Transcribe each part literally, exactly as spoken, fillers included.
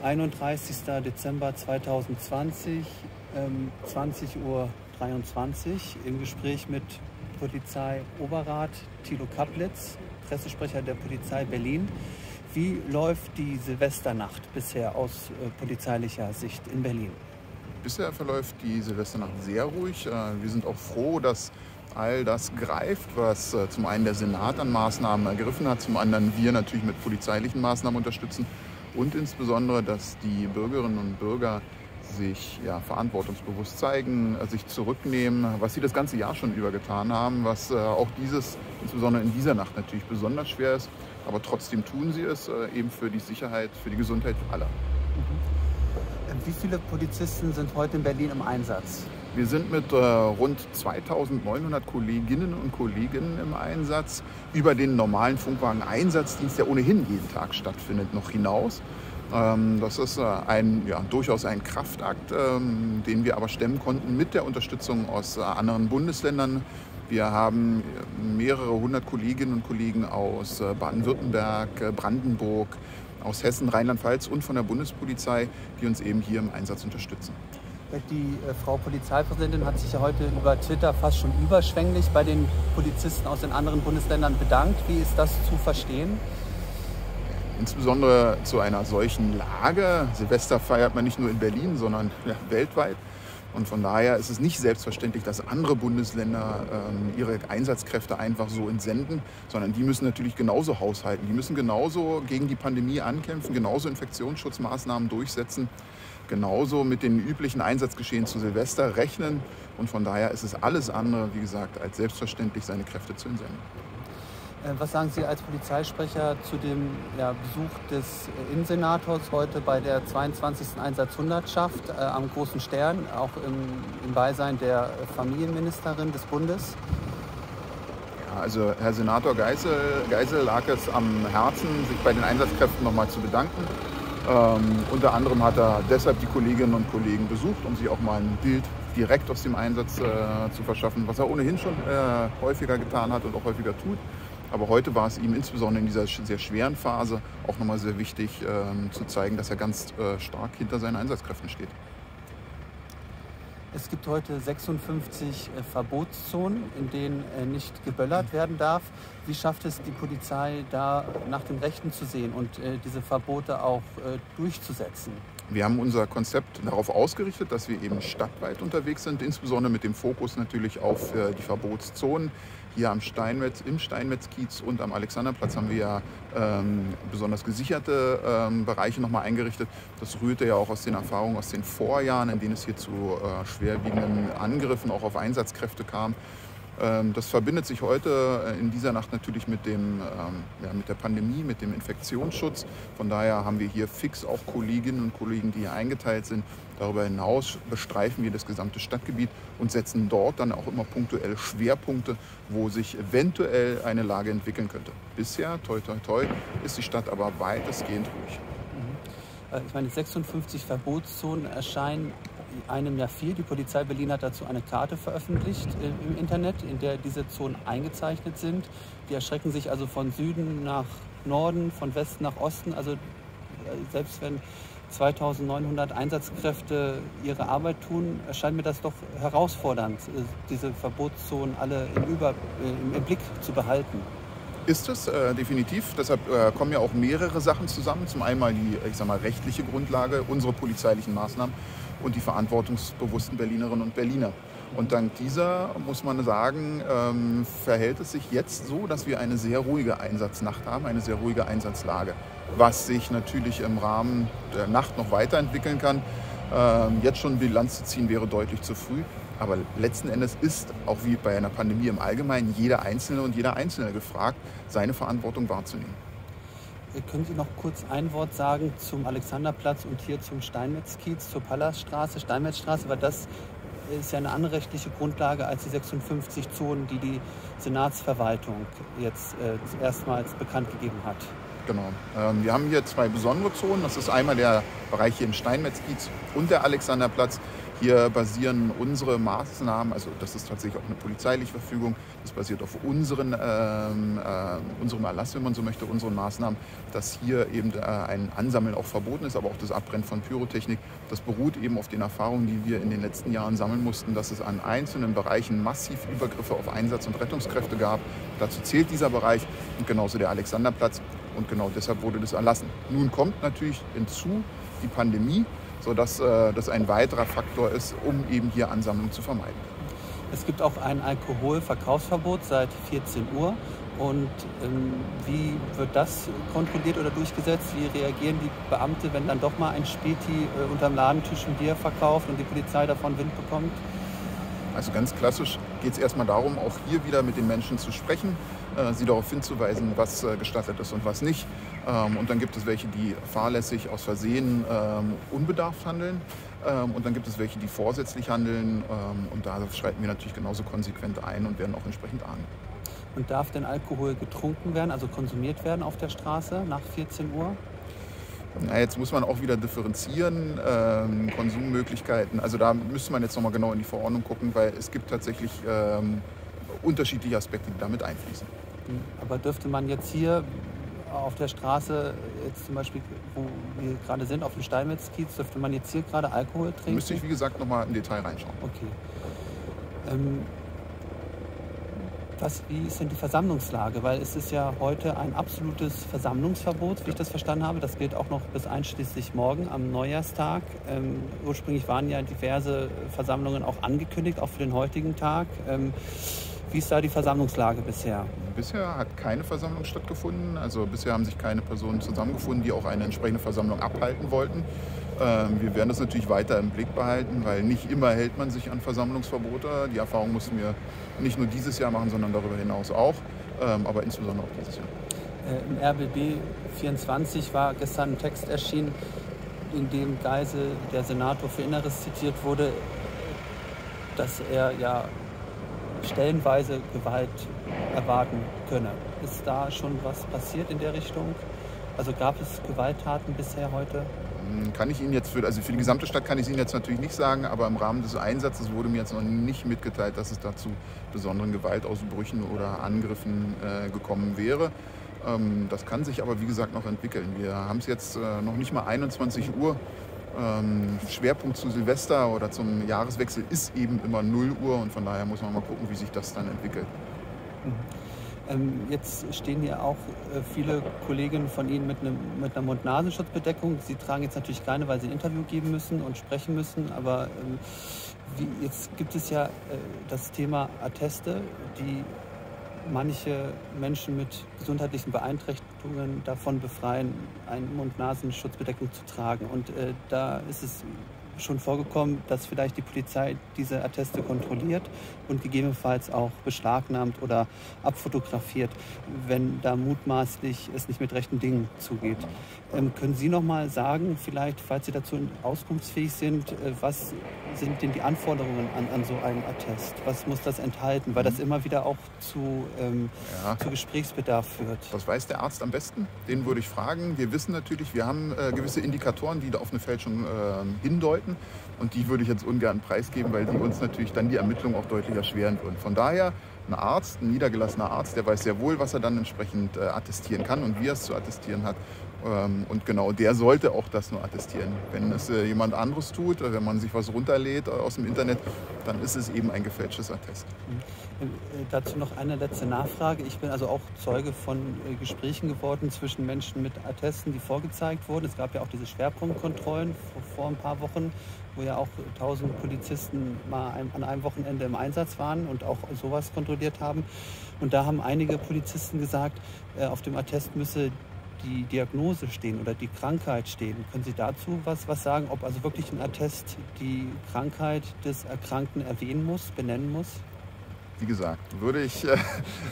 einunddreißigster Dezember zweitausendzwanzig, ähm, zwanzig Uhr dreiundzwanzig, im Gespräch mit Polizeioberrat Thilo Kaplitz, Pressesprecher der Polizei Berlin. Wie läuft die Silvesternacht bisher aus äh, polizeilicher Sicht in Berlin? Bisher verläuft die Silvesternacht sehr ruhig. Wir sind auch froh, dass all das greift, was zum einen der Senat an Maßnahmen ergriffen hat, zum anderen wir natürlich mit polizeilichen Maßnahmen unterstützen und insbesondere, dass die Bürgerinnen und Bürger sich ja, verantwortungsbewusst zeigen, sich zurücknehmen, was sie das ganze Jahr schon über getan haben, was äh, auch dieses, insbesondere in dieser Nacht natürlich besonders schwer ist, aber trotzdem tun sie es äh, eben für die Sicherheit, für die Gesundheit aller. Wie viele Polizisten sind heute in Berlin im Einsatz? Wir sind mit äh, rund zweitausendneunhundert Kolleginnen und Kollegen im Einsatz, über den normalen Funkwagen-Einsatzdienst, der ohnehin jeden Tag stattfindet, noch hinaus. Ähm, das ist äh, ein, ja, durchaus ein Kraftakt, ähm, den wir aber stemmen konnten mit der Unterstützung aus äh, anderen Bundesländern. Wir haben mehrere hundert Kolleginnen und Kollegen aus äh, Baden-Württemberg, äh, Brandenburg, aus Hessen, Rheinland-Pfalz und von der Bundespolizei, die uns eben hier im Einsatz unterstützen. Die äh, Frau Polizeipräsidentin hat sich ja heute über Twitter fast schon überschwänglich bei den Polizisten aus den anderen Bundesländern bedankt. Wie ist das zu verstehen? Insbesondere zu einer solchen Lage. Silvester feiert man nicht nur in Berlin, sondern ja, weltweit. Und von daher ist es nicht selbstverständlich, dass andere Bundesländer ähm, ihre Einsatzkräfte einfach so entsenden, sondern die müssen natürlich genauso haushalten. Die müssen genauso gegen die Pandemie ankämpfen, genauso Infektionsschutzmaßnahmen durchsetzen, genauso mit den üblichen Einsatzgeschehen zu Silvester rechnen. Und von daher ist es alles andere, wie gesagt, als selbstverständlich, seine Kräfte zu entsenden. Was sagen Sie als Polizeisprecher zu dem ja, Besuch des Innensenators heute bei der zweiundzwanzigsten Einsatzhundertschaft äh, am Großen Stern, auch im, im Beisein der Familienministerin des Bundes? Ja, also Herr Senator Geisel, Geisel lag es am Herzen, sich bei den Einsatzkräften noch mal zu bedanken. Ähm, unter anderem hat er deshalb die Kolleginnen und Kollegen besucht, um sich auch mal ein Bild direkt aus dem Einsatz äh, zu verschaffen, was er ohnehin schon äh, häufiger getan hat und auch häufiger tut. Aber heute war es ihm insbesondere in dieser sehr schweren Phase auch nochmal sehr wichtig ähm, zu zeigen, dass er ganz äh, stark hinter seinen Einsatzkräften steht. Es gibt heute sechsundfünfzig äh, Verbotszonen, in denen äh, nicht geböllert werden darf. Wie schafft es die Polizei, da nach dem Rechten zu sehen und äh, diese Verbote auch äh, durchzusetzen? Wir haben unser Konzept darauf ausgerichtet, dass wir eben stadtweit unterwegs sind, insbesondere mit dem Fokus natürlich auf äh, die Verbotszonen. Hier am Steinmetz, im Steinmetzkiez und am Alexanderplatz haben wir ja ähm, besonders gesicherte ähm, Bereiche nochmal eingerichtet. Das rührte ja auch aus den Erfahrungen aus den Vorjahren, in denen es hier zu äh, schwerwiegenden Angriffen auch auf Einsatzkräfte kam. Das verbindet sich heute in dieser Nacht natürlich mit, dem, ja, mit der Pandemie, mit dem Infektionsschutz. Von daher haben wir hier fix auch Kolleginnen und Kollegen, die hier eingeteilt sind. Darüber hinaus bestreifen wir das gesamte Stadtgebiet und setzen dort dann auch immer punktuell Schwerpunkte, wo sich eventuell eine Lage entwickeln könnte. Bisher, toi toi toi, ist die Stadt aber weitestgehend ruhig. Ich meine, sechsundfünfzig Verbotszonen erscheinen einem ja viel. Die Polizei Berlin hat dazu eine Karte veröffentlicht äh, im Internet, in der diese Zonen eingezeichnet sind. Die erstrecken sich also von Süden nach Norden, von Westen nach Osten. Also äh, selbst wenn zweitausendneunhundert Einsatzkräfte ihre Arbeit tun, erscheint mir das doch herausfordernd, äh, diese Verbotszonen alle im, Über, äh, im Blick zu behalten. Ist es äh, definitiv. Deshalb äh, kommen ja auch mehrere Sachen zusammen. Zum einen mal die ich sag mal, rechtliche Grundlage, unsere polizeilichen Maßnahmen und die verantwortungsbewussten Berlinerinnen und Berliner. Und dank dieser, muss man sagen, ähm, verhält es sich jetzt so, dass wir eine sehr ruhige Einsatznacht haben, eine sehr ruhige Einsatzlage. Was sich natürlich im Rahmen der Nacht noch weiterentwickeln kann. Ähm, jetzt schon Bilanz zu ziehen, wäre deutlich zu früh. Aber letzten Endes ist, auch wie bei einer Pandemie im Allgemeinen, jeder Einzelne und jeder Einzelne gefragt, seine Verantwortung wahrzunehmen. Können Sie noch kurz ein Wort sagen zum Alexanderplatz und hier zum Steinmetzkiez, zur Pallasstraße, Steinmetzstraße? Weil das ist ja eine andere rechtliche Grundlage als die sechsundfünfzig Zonen, die die Senatsverwaltung jetzt äh, erstmals bekannt gegeben hat. Genau. Ähm, wir haben hier zwei besondere Zonen. Das ist einmal der Bereich hier im Steinmetzkiez und der Alexanderplatz. Hier basieren unsere Maßnahmen, also das ist tatsächlich auch eine polizeiliche Verfügung, das basiert auf unseren, ähm, äh, unserem Erlass, wenn man so möchte, unseren Maßnahmen, dass hier eben äh, ein Ansammeln auch verboten ist, aber auch das Abbrennen von Pyrotechnik. Das beruht eben auf den Erfahrungen, die wir in den letzten Jahren sammeln mussten, dass es an einzelnen Bereichen massiv Übergriffe auf Einsatz- und Rettungskräfte gab. Dazu zählt dieser Bereich und genauso der Alexanderplatz und genau deshalb wurde das erlassen. Nun kommt natürlich hinzu die Pandemie, sodass äh, das ein weiterer Faktor ist, um eben hier Ansammlungen zu vermeiden. Es gibt auch ein Alkoholverkaufsverbot seit vierzehn Uhr. Und ähm, wie wird das kontrolliert oder durchgesetzt? Wie reagieren die Beamte, wenn dann doch mal ein Späti äh, unterm Ladentisch ein Bier verkauft und die Polizei davon Wind bekommt? Also ganz klassisch geht es erstmal darum, auch hier wieder mit den Menschen zu sprechen, äh, sie darauf hinzuweisen, was äh, gestattet ist und was nicht. Ähm, und dann gibt es welche, die fahrlässig aus Versehen ähm, unbedarft handeln. Ähm, und dann gibt es welche, die vorsätzlich handeln. Ähm, und da schreiten wir natürlich genauso konsequent ein und werden auch entsprechend ahnden. Und darf denn Alkohol getrunken werden, also konsumiert werden auf der Straße nach vierzehn Uhr? Na, jetzt muss man auch wieder differenzieren, ähm, Konsummöglichkeiten. Also da müsste man jetzt nochmal genau in die Verordnung gucken, weil es gibt tatsächlich ähm, unterschiedliche Aspekte, die damit einfließen. Aber dürfte man jetzt hier auf der Straße, jetzt zum Beispiel, wo wir gerade sind, auf dem Steinmetzkiez, dürfte man jetzt hier gerade Alkohol trinken? Da müsste ich, wie gesagt, nochmal im Detail reinschauen. Okay. Ähm, Was, wie ist denn die Versammlungslage? Weil es ist ja heute ein absolutes Versammlungsverbot, wie ich das verstanden habe. Das gilt auch noch bis einschließlich morgen am Neujahrstag. Ähm, ursprünglich waren ja diverse Versammlungen auch angekündigt, auch für den heutigen Tag. Ähm, wie ist da die Versammlungslage bisher? Bisher hat keine Versammlung stattgefunden. Also bisher haben sich keine Personen zusammengefunden, die auch eine entsprechende Versammlung abhalten wollten. Ähm, wir werden das natürlich weiter im Blick behalten, weil nicht immer hält man sich an Versammlungsverbote. Die Erfahrung mussten wir nicht nur dieses Jahr machen, sondern darüber hinaus auch, ähm, aber insbesondere auch dieses Jahr. Äh, Im R B B vierundzwanzig war gestern ein Text erschienen, in dem Geisel, der Senator für Inneres, zitiert wurde, dass er ja stellenweise Gewalt erwarten könne. Ist da schon was passiert in der Richtung? Also gab es Gewalttaten bisher heute? Kann ich Ihnen jetzt für, also für die gesamte Stadt kann ich es Ihnen jetzt natürlich nicht sagen, aber im Rahmen des Einsatzes wurde mir jetzt noch nicht mitgeteilt, dass es dazu besonderen Gewaltausbrüchen oder Angriffen äh, gekommen wäre. Ähm, das kann sich aber, wie gesagt, noch entwickeln. Wir haben es jetzt äh, noch nicht mal einundzwanzig Uhr. Ähm, Schwerpunkt zu Silvester oder zum Jahreswechsel ist eben immer null Uhr und von daher muss man mal gucken, wie sich das dann entwickelt. Mhm. Ähm, jetzt stehen hier auch äh, viele Kolleginnen von Ihnen mit, einem, mit einer Mund-Nasen-Schutzbedeckung. Sie tragen jetzt natürlich keine, weil Sie ein Interview geben müssen und sprechen müssen. Aber ähm, wie, jetzt gibt es ja äh, das Thema Atteste, die manche Menschen mit gesundheitlichen Beeinträchtigungen davon befreien, eine Mund-Nasen-Schutzbedeckung zu tragen. Und äh, da ist es schon vorgekommen, dass vielleicht die Polizei diese Atteste kontrolliert und gegebenenfalls auch beschlagnahmt oder abfotografiert, wenn da mutmaßlich es nicht mit rechten Dingen zugeht. Ähm, können Sie noch mal sagen, vielleicht, falls Sie dazu auskunftsfähig sind, äh, was sind denn die Anforderungen an, an so einen Attest? Was muss das enthalten? Weil das immer wieder auch zu, ähm, ja. zu Gesprächsbedarf führt. Was weiß der Arzt am besten? Den würde ich fragen. Wir wissen natürlich, wir haben äh, gewisse Indikatoren, die da auf eine Fälschung äh, hindeuten. Und die würde ich jetzt ungern preisgeben, weil die uns natürlich dann die Ermittlung auch deutlich erschweren würden. Von daher, ein Arzt, ein niedergelassener Arzt, der weiß sehr wohl, was er dann entsprechend äh, attestieren kann und wie er es zu attestieren hat. Ähm, und genau der sollte auch das nur attestieren. Wenn es äh, jemand anderes tut, äh, wenn man sich was runterlädt äh, aus dem Internet, dann ist es eben ein gefälschtes Attest. Mhm. Äh, dazu noch eine letzte Nachfrage. Ich bin also auch Zeuge von äh, Gesprächen geworden zwischen Menschen mit Attesten, die vorgezeigt wurden. Es gab ja auch diese Schwerpunktkontrollen vor, vor ein paar Wochen, wo ja auch tausend Polizisten mal ein, an einem Wochenende im Einsatz waren und auch sowas kontrolliert haben. Und da haben einige Polizisten gesagt, äh, auf dem Attest müsse die Diagnose stehen oder die Krankheit stehen. Können Sie dazu was, was sagen, ob also wirklich ein Attest die Krankheit des Erkrankten erwähnen muss, benennen muss? Wie gesagt, würde ich, äh,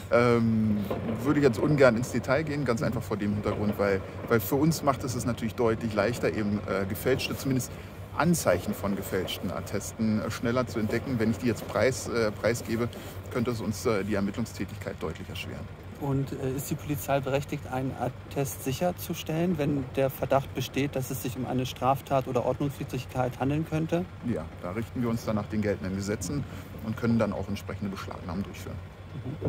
ähm, würde jetzt ungern ins Detail gehen, ganz einfach vor dem Hintergrund, weil, weil für uns macht es es natürlich deutlich leichter, eben äh, gefälschte, zumindest Anzeichen von gefälschten Attesten äh, schneller zu entdecken. Wenn ich die jetzt preis, äh, preisgebe, könnte es uns äh, die Ermittlungstätigkeit deutlich erschweren. Und äh, ist die Polizei berechtigt, einen Attest sicherzustellen, wenn der Verdacht besteht, dass es sich um eine Straftat oder Ordnungswidrigkeit handeln könnte? Ja, da richten wir uns dann nach den geltenden Gesetzen und können dann auch entsprechende Beschlagnahmen durchführen. Mhm.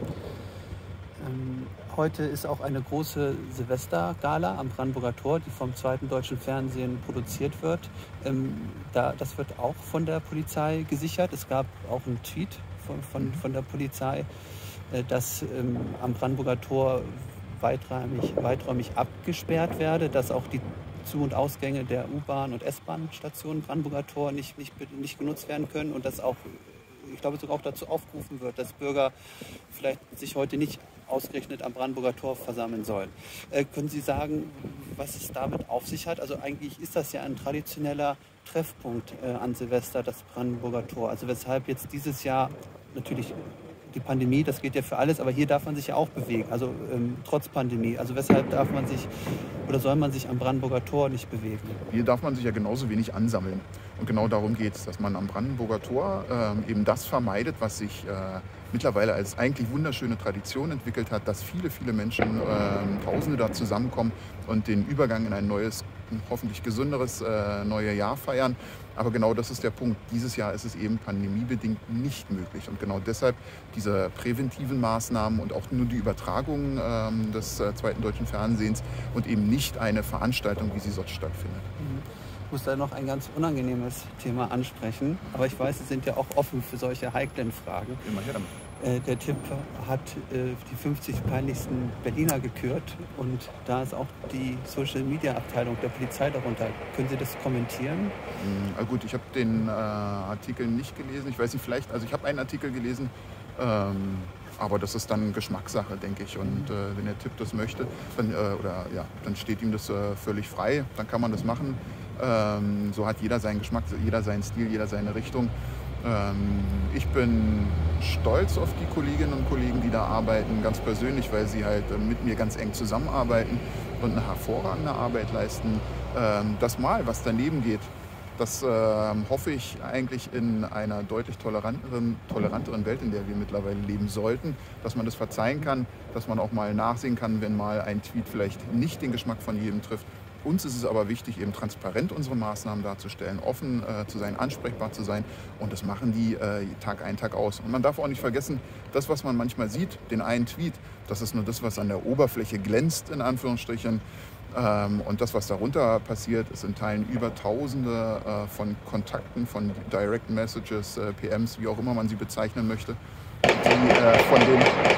Ähm, heute ist auch eine große Silvestergala am Brandenburger Tor, die vom zweiten deutschen Fernsehen produziert wird. Ähm, da, das wird auch von der Polizei gesichert. Es gab auch einen Tweet von, von, von der Polizei, dass ähm, am Brandenburger Tor weiträumig, weiträumig abgesperrt werde, dass auch die Zu- und Ausgänge der U-Bahn- und S-Bahn-Stationen Brandenburger Tor nicht, nicht, nicht genutzt werden können und dass auch, ich glaube, sogar auch dazu aufgerufen wird, dass Bürger vielleicht sich heute nicht ausgerechnet am Brandenburger Tor versammeln sollen. Äh, können Sie sagen, was es damit auf sich hat? Also eigentlich ist das ja ein traditioneller Treffpunkt äh, an Silvester, das Brandenburger Tor. Also weshalb jetzt dieses Jahr natürlich die Pandemie, das geht ja für alles, aber hier darf man sich ja auch bewegen, also ähm, trotz Pandemie. Also weshalb darf man sich oder soll man sich am Brandenburger Tor nicht bewegen? Hier darf man sich ja genauso wenig ansammeln. Und genau darum geht es, dass man am Brandenburger Tor ähm, eben das vermeidet, was sich äh, mittlerweile als eigentlich wunderschöne Tradition entwickelt hat, dass viele, viele Menschen, äh, Tausende da zusammenkommen und den Übergang in ein neues, hoffentlich gesünderes äh, neue Jahr feiern. Aber genau das ist der Punkt. Dieses Jahr ist es eben pandemiebedingt nicht möglich. Und genau deshalb diese präventiven Maßnahmen und auch nur die Übertragung ähm, des äh, zweiten deutschen Fernsehens und eben nicht eine Veranstaltung, wie sie sonst stattfindet. Ich muss da noch ein ganz unangenehmes Thema ansprechen. Aber ich weiß, Sie sind ja auch offen für solche heiklen Fragen. Immer her damit. Äh, der Tipp hat äh, die fünfzig peinlichsten Berliner gekürt. Und da ist auch die Social-Media-Abteilung der Polizei darunter. Können Sie das kommentieren? Mhm, gut, ich habe den äh, Artikel nicht gelesen. Ich weiß nicht, vielleicht, also ich habe einen Artikel gelesen, ähm, aber das ist dann Geschmackssache, denke ich. Und äh, wenn der Tipp das möchte, dann, äh, oder, ja, dann steht ihm das äh, völlig frei. Dann kann man das machen. Ähm, so hat jeder seinen Geschmack, jeder seinen Stil, jeder seine Richtung. Ähm, ich bin stolz auf die Kolleginnen und Kollegen, die da arbeiten, ganz persönlich, weil sie halt äh, mit mir ganz eng zusammenarbeiten und eine hervorragende Arbeit leisten. Ähm, das Mal, was daneben geht, das äh, hoffe ich eigentlich in einer deutlich toleranteren, toleranteren Welt, in der wir mittlerweile leben sollten, dass man das verzeihen kann, dass man auch mal nachsehen kann, wenn mal ein Tweet vielleicht nicht den Geschmack von jedem trifft. Uns ist es aber wichtig, eben transparent unsere Maßnahmen darzustellen, offen äh, zu sein, ansprechbar zu sein. Und das machen die äh, Tag ein, Tag aus. Und man darf auch nicht vergessen, das, was man manchmal sieht, den einen Tweet, das ist nur das, was an der Oberfläche glänzt, in Anführungsstrichen. Ähm, und das, was darunter passiert, ist in Teilen über Tausende äh, von Kontakten, von Direct Messages, äh, P Ms, wie auch immer man sie bezeichnen möchte, die äh, von den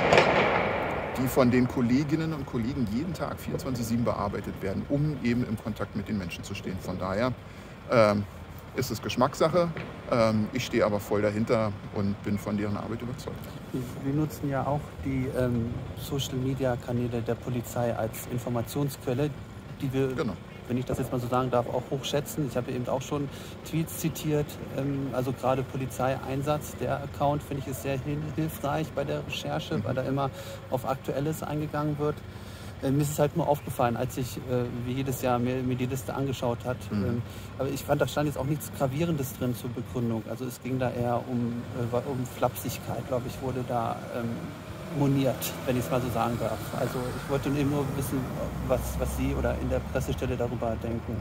die von den Kolleginnen und Kollegen jeden Tag vierundzwanzig sieben bearbeitet werden, um eben im Kontakt mit den Menschen zu stehen. Von daher ähm, ist es Geschmackssache. Ähm, ich stehe aber voll dahinter und bin von deren Arbeit überzeugt. Wir nutzen ja auch die ähm, Social-Media-Kanäle der Polizei als Informationsquelle, die wir, Genau. wenn ich das jetzt mal so sagen darf, auch hochschätzen. Ich habe eben auch schon Tweets zitiert, ähm, also gerade Polizeieinsatz, der Account finde ich ist sehr hil hilfreich bei der Recherche, mhm. weil da immer auf Aktuelles eingegangen wird. Äh, mir ist es halt nur aufgefallen, als ich äh, wie jedes Jahr mir, mir die Liste angeschaut hat. Mhm. Ähm, aber ich fand, da stand jetzt auch nichts Gravierendes drin zur Begründung. Also es ging da eher um, äh, um Flapsigkeit, glaube ich, wurde da ähm, moniert, wenn ich es mal so sagen darf. Also ich wollte eben nur wissen, was, was Sie oder in der Pressestelle darüber denken.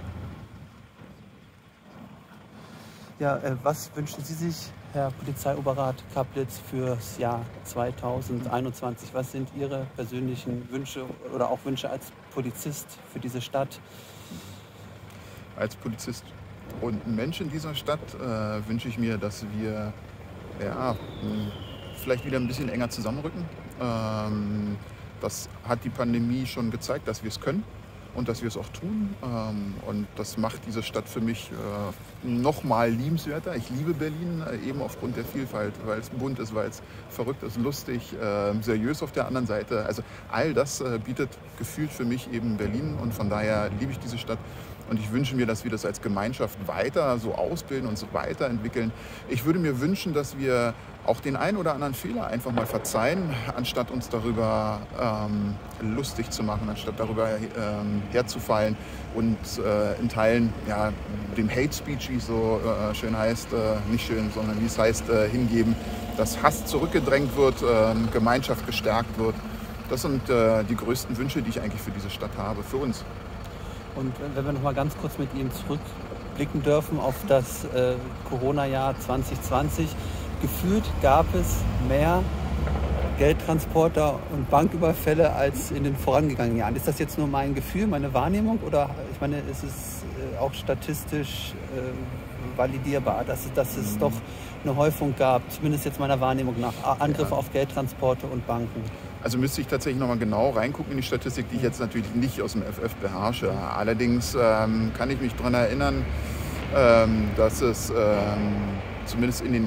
Ja, äh, was wünschen Sie sich, Herr Polizeioberrat Kaplitz, fürs Jahr zweitausendeinundzwanzig? Was sind Ihre persönlichen Wünsche oder auch Wünsche als Polizist für diese Stadt? Als Polizist und Mensch in dieser Stadt äh, wünsche ich mir, dass wir ja, vielleicht wieder ein bisschen enger zusammenrücken. Ähm, das hat die Pandemie schon gezeigt, dass wir es können und dass wir es auch tun. Ähm, und das macht diese Stadt für mich äh, noch mal liebenswerter. Ich liebe Berlin, äh, eben aufgrund der Vielfalt, weil es bunt ist, weil es verrückt ist, lustig, äh, seriös auf der anderen Seite. Also all das äh, bietet gefühlt für mich eben Berlin und von daher liebe ich diese Stadt. Und ich wünsche mir, dass wir das als Gemeinschaft weiter so ausbilden und so weiterentwickeln. Ich würde mir wünschen, dass wir auch den einen oder anderen Fehler einfach mal verzeihen, anstatt uns darüber ähm, lustig zu machen, anstatt darüber ähm, herzufallen und äh, in Teilen ja, dem Hate Speech, wie es so äh, schön heißt, äh, nicht schön, sondern wie es heißt, äh, hingeben, dass Hass zurückgedrängt wird, äh, Gemeinschaft gestärkt wird. Das sind äh, die größten Wünsche, die ich eigentlich für diese Stadt habe, für uns. Und wenn wir noch mal ganz kurz mit Ihnen zurückblicken dürfen auf das äh, Corona-Jahr zwanzig zwanzig, gefühlt gab es mehr Geldtransporter und Banküberfälle als in den vorangegangenen Jahren. Ist das jetzt nur mein Gefühl, meine Wahrnehmung oder ich meine, ist es äh, auch statistisch äh, validierbar, dass, dass es doch eine Häufung gab, zumindest jetzt meiner Wahrnehmung nach, Angriffe ja. auf Geldtransporte und Banken? Also müsste ich tatsächlich noch mal genau reingucken in die Statistik, die ich jetzt natürlich nicht aus dem F F beherrsche. Allerdings ähm, kann ich mich daran erinnern, ähm, dass es ähm, zumindest in den,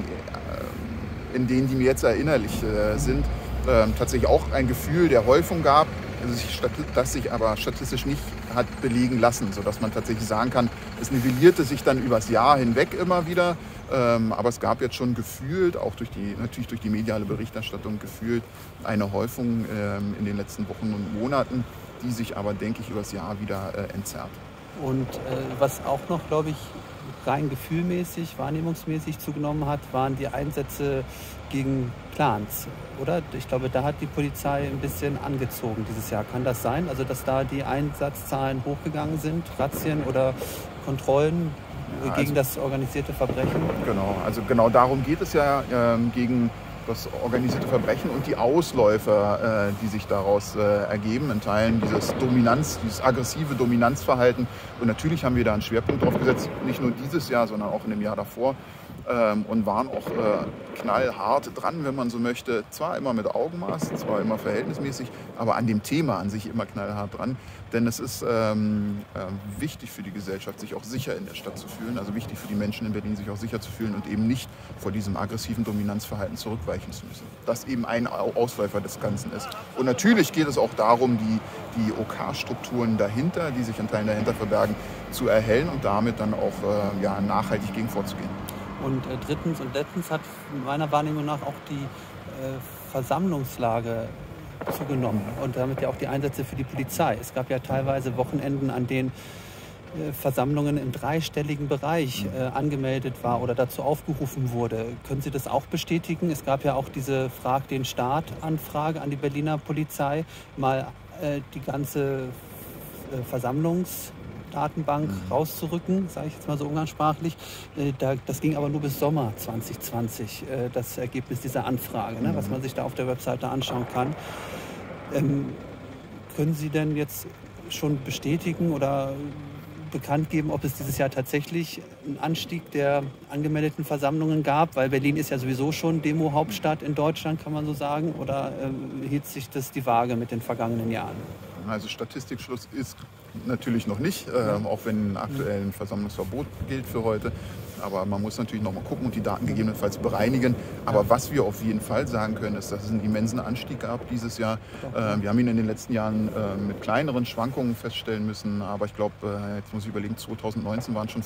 äh, in denen, die mir jetzt erinnerlich äh, sind, äh, tatsächlich auch ein Gefühl der Häufung gab, das sich aber statistisch nicht hat belegen lassen, sodass man tatsächlich sagen kann, es nivellierte sich dann übers Jahr hinweg immer wieder. Ähm, aber es gab jetzt schon gefühlt, auch durch die, natürlich durch die mediale Berichterstattung gefühlt, eine Häufung ähm, in den letzten Wochen und Monaten, die sich aber, denke ich, übers Jahr wieder äh, entzerrt. Und äh, was auch noch, glaube ich, rein gefühlmäßig, wahrnehmungsmäßig zugenommen hat, waren die Einsätze gegen Clans, oder? Ich glaube, da hat die Polizei ein bisschen angezogen dieses Jahr. Kann das sein? Also, dass da die Einsatzzahlen hochgegangen sind, Razzien oder Kontrollen ja, gegen also, das organisierte Verbrechen? Genau, also genau darum geht es ja, ähm, gegen das organisierte Verbrechen und die Ausläufer, äh, die sich daraus äh, ergeben, in Teilen dieses Dominanz, dieses aggressive Dominanzverhalten. Und natürlich haben wir da einen Schwerpunkt drauf gesetzt, nicht nur dieses Jahr, sondern auch in dem Jahr davor. Ähm, und waren auch äh, knallhart dran, wenn man so möchte. Zwar immer mit Augenmaß, zwar immer verhältnismäßig, aber an dem Thema an sich immer knallhart dran. Denn es ist ähm, äh, wichtig für die Gesellschaft, sich auch sicher in der Stadt zu fühlen. Also wichtig für die Menschen in Berlin, sich auch sicher zu fühlen und eben nicht vor diesem aggressiven Dominanzverhalten zurückweichen zu müssen. Das eben ein Ausläufer des Ganzen ist. Und natürlich geht es auch darum, die, die O K-Strukturen dahinter, die sich in Teilen dahinter verbergen, zu erhellen und damit dann auch äh, ja, nachhaltig gegen vorzugehen. Und äh, drittens und letztens hat meiner Wahrnehmung nach auch die äh, Versammlungslage zugenommen und damit ja auch die Einsätze für die Polizei. Es gab ja teilweise Wochenenden, an denen äh, Versammlungen im dreistelligen Bereich äh, angemeldet war oder dazu aufgerufen wurde. Können Sie das auch bestätigen? Es gab ja auch diese Frag den Staat-Anfrage an die Berliner Polizei, mal äh, die ganze äh, Versammlungs Datenbank rauszurücken, sage ich jetzt mal so umgangssprachlich. Das ging aber nur bis Sommer zwanzig zwanzig, das Ergebnis dieser Anfrage, ne, was man sich da auf der Webseite anschauen kann. Ähm, können Sie denn jetzt schon bestätigen oder bekannt geben, ob es dieses Jahr tatsächlich einen Anstieg der angemeldeten Versammlungen gab? Weil Berlin ist ja sowieso schon Demo-Hauptstadt in Deutschland, kann man so sagen. Oder ähm, hielt sich das die Waage mit den vergangenen Jahren? Also Statistikschluss ist natürlich noch nicht, äh, auch wenn aktuell ein Versammlungsverbot gilt für heute. Aber man muss natürlich noch mal gucken und die Daten gegebenenfalls bereinigen. Aber was wir auf jeden Fall sagen können, ist, dass es einen immensen Anstieg gab dieses Jahr. Äh, wir haben ihn in den letzten Jahren äh, mit kleineren Schwankungen feststellen müssen. Aber ich glaube, äh, jetzt muss ich überlegen, zwanzig neunzehn waren es schon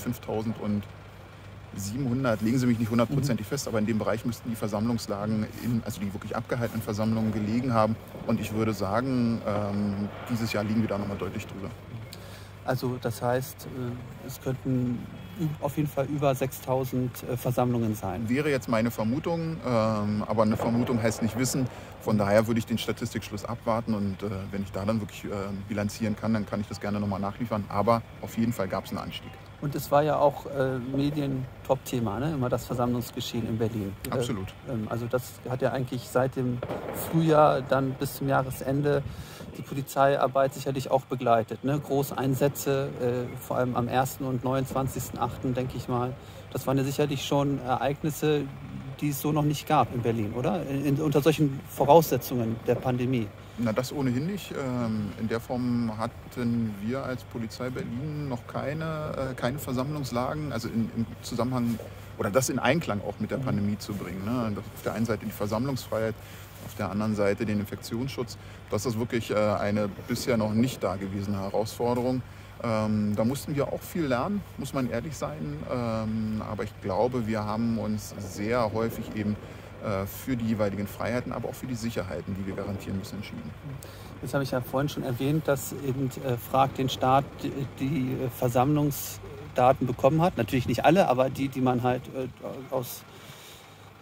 fünftausendsiebenhundert. Legen Sie mich nicht hundertprozentig mhm. fest, aber in dem Bereich müssten die Versammlungslagen, in, also die wirklich abgehaltenen Versammlungen gelegen haben. Und ich würde sagen, ähm, dieses Jahr liegen wir da noch mal deutlich drüber. Also das heißt, es könnten auf jeden Fall über sechstausend Versammlungen sein. Wäre jetzt meine Vermutung, ähm, aber eine Vermutung heißt nicht wissen. Von daher würde ich den Statistikschluss abwarten und äh, wenn ich da dann wirklich äh, bilanzieren kann, dann kann ich das gerne nochmal nachliefern. Aber auf jeden Fall gab es einen Anstieg. Und es war ja auch äh, Medien-Top-Thema, ne? Immer das Versammlungsgeschehen in Berlin. Absolut. Äh, also das hat ja eigentlich seit dem Frühjahr dann bis zum Jahresende die Polizeiarbeit sicherlich auch begleitet. Ne? Großeinsätze, äh, vor allem am ersten und neunundzwanzigsten achten denke ich mal. Das waren ja sicherlich schon Ereignisse, die es so noch nicht gab in Berlin, oder? In, in, unter solchen Voraussetzungen der Pandemie. Na, das ohnehin nicht. In der Form hatten wir als Polizei Berlin noch keine, keine Versammlungslagen, also in, im Zusammenhang oder das in Einklang auch mit der Pandemie zu bringen. Ne? Auf der einen Seite die Versammlungsfreiheit, auf der anderen Seite den Infektionsschutz. Das ist wirklich eine bisher noch nicht dagewesene Herausforderung. Ähm, da mussten wir auch viel lernen, muss man ehrlich sein. Ähm, aber ich glaube, wir haben uns sehr häufig eben äh, für die jeweiligen Freiheiten, aber auch für die Sicherheiten, die wir garantieren müssen, entschieden. Jetzt habe ich ja vorhin schon erwähnt, dass eben äh, Frag den Staat die, die Versammlungsdaten bekommen hat. Natürlich nicht alle, aber die, die man halt äh, aus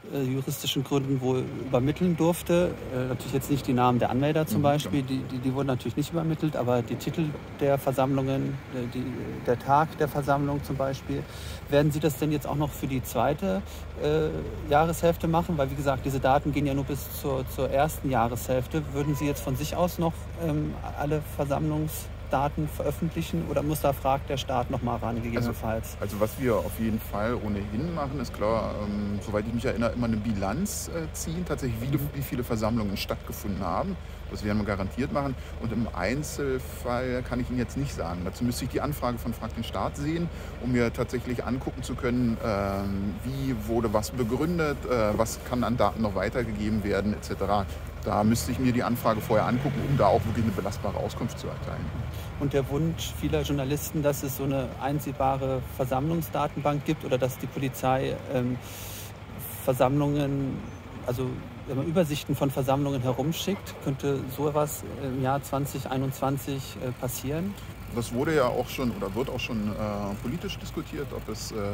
äh, juristischen Gründen wohl übermitteln durfte. Äh, natürlich jetzt nicht die Namen der Anmelder zum Beispiel, die, die, die wurden natürlich nicht übermittelt, aber die Titel der Versammlungen, äh, die, der Tag der Versammlung zum Beispiel. Werden Sie das denn jetzt auch noch für die zweite äh, Jahreshälfte machen? Weil wie gesagt, diese Daten gehen ja nur bis zur, zur ersten Jahreshälfte. Würden Sie jetzt von sich aus noch ähm, alle Versammlungsdaten veröffentlichen oder muss da fragt der Staat noch mal ran, gegebenenfalls? Also, also was wir auf jeden Fall ohnehin machen, ist klar, ähm, soweit ich mich erinnere, immer eine Bilanz äh, ziehen, tatsächlich wie, wie viele Versammlungen stattgefunden haben. Das werden wir garantiert machen. Und im Einzelfall kann ich Ihnen jetzt nicht sagen. Dazu müsste ich die Anfrage von Frag den Staat sehen, um mir tatsächlich angucken zu können, ähm, wie wurde was begründet, äh, was kann an Daten noch weitergegeben werden, et cetera. Da müsste ich mir die Anfrage vorher angucken, um da auch wirklich eine belastbare Auskunft zu erteilen. Und der Wunsch vieler Journalisten, dass es so eine einsehbare Versammlungsdatenbank gibt oder dass die Polizei ähm, Versammlungen, also wenn man Übersichten von Versammlungen herumschickt, könnte sowas im Jahr zwanzig einundzwanzig äh, passieren? Das wurde ja auch schon oder wird auch schon äh, politisch diskutiert, ob es äh,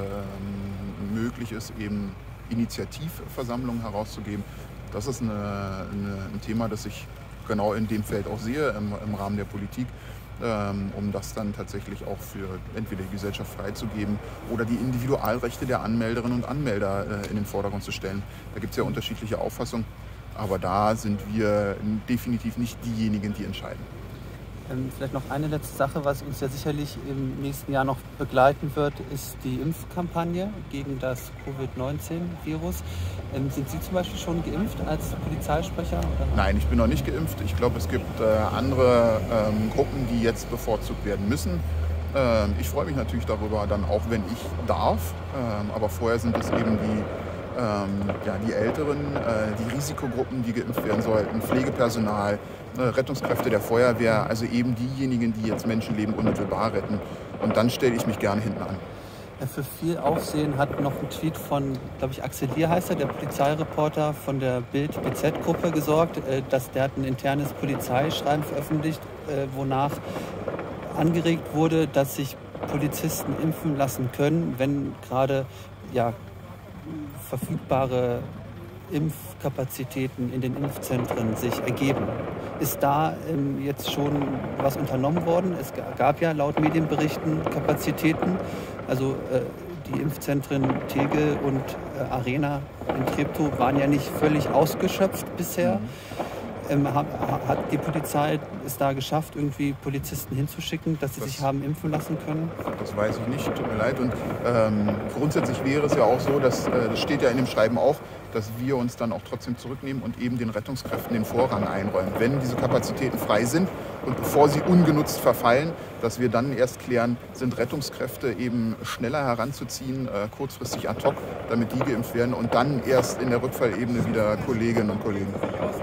möglich ist, eben Initiativversammlungen herauszugeben. Das ist eine, eine, ein Thema, das ich genau in dem Feld auch sehe, im, im Rahmen der Politik, ähm, um das dann tatsächlich auch für entweder die Gesellschaft freizugeben oder die Individualrechte der Anmelderinnen und Anmelder äh, in den Vordergrund zu stellen. Da gibt es ja unterschiedliche Auffassungen, aber da sind wir definitiv nicht diejenigen, die entscheiden. Ähm, vielleicht noch eine letzte Sache, was uns ja sicherlich im nächsten Jahr noch begleiten wird, ist die Impfkampagne gegen das Covid neunzehn Virus. Ähm, sind Sie zum Beispiel schon geimpft als Polizeisprecher? Oder? Nein, ich bin noch nicht geimpft. Ich glaube, es gibt äh, andere ähm, Gruppen, die jetzt bevorzugt werden müssen. Ähm, ich freue mich natürlich darüber, dann auch, wenn ich darf. Ähm, aber vorher sind es eben die Ähm, ja, die Älteren, äh, die Risikogruppen, die geimpft werden sollten, Pflegepersonal, äh, Rettungskräfte der Feuerwehr, also eben diejenigen, die jetzt Menschenleben unmittelbar retten. Und dann stelle ich mich gerne hinten an. Ja, für viel Aufsehen hat noch ein Tweet von, glaube ich, Axel Lier heißt er, der Polizeireporter von der Bild-B Z-Gruppe gesorgt, äh, dass der hat ein internes Polizeischreiben veröffentlicht, äh, wonach angeregt wurde, dass sich Polizisten impfen lassen können, wenn gerade ja, verfügbare Impfkapazitäten in den Impfzentren sich ergeben. Ist da ähm, jetzt schon was unternommen worden? Es gab ja laut Medienberichten Kapazitäten. Also äh, die Impfzentren Tegel und äh, Arena in Treptow waren ja nicht völlig ausgeschöpft bisher. Mhm. Ähm, hat, hat die Polizei es da geschafft, irgendwie Polizisten hinzuschicken, dass sie das, sich haben impfen lassen können? Das weiß ich nicht, tut mir leid. Und ähm, grundsätzlich wäre es ja auch so, dass, äh, das steht ja in dem Schreiben auch, dass wir uns dann auch trotzdem zurücknehmen und eben den Rettungskräften den Vorrang einräumen, wenn diese Kapazitäten frei sind und bevor sie ungenutzt verfallen, dass wir dann erst klären, sind Rettungskräfte eben schneller heranzuziehen, äh, kurzfristig ad hoc, damit die geimpft werden und dann erst in der Rückfallebene wieder Kolleginnen und Kollegen.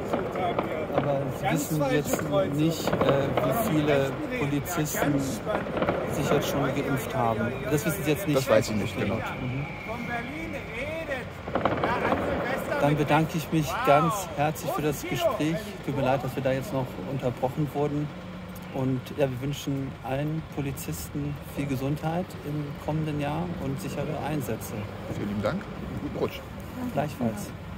Aber Sie wissen jetzt nicht, äh, wie viele Polizisten sich jetzt schon geimpft haben. Das wissen Sie jetzt nicht? Das weiß ich nicht, genau. Mhm. Dann bedanke ich mich ganz herzlich für das Gespräch. Tut mir leid, dass wir da jetzt noch unterbrochen wurden. Und ja, wir wünschen allen Polizisten viel Gesundheit im kommenden Jahr und sichere Einsätze. Vielen lieben Dank und guten Rutsch. Gleichfalls.